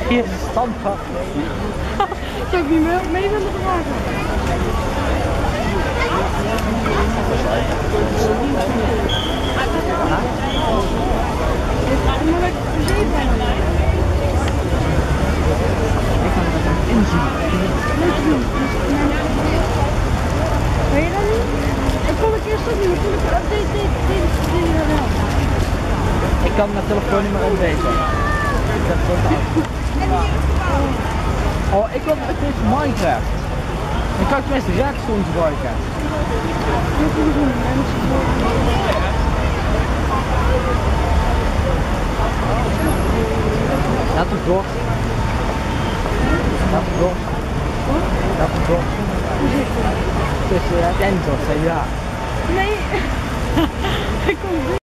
Hier is een standvast. Zou ik niet mee willen vragen? Ik ga het inzien. Weet je dat niet? Dat kon ik eerst ook niet, maar toen ik het update deed ik dat wel. Ik kan mijn telefoon niet meer updaten. Ik heb het zo te oud. Oh, ik wil het is Minecraft. Dan kan ik tenminste redstone gebruiken. Laat hem door. Laat hem door. Laat hem door. Dus het eindigt, ja. Nee, ik kom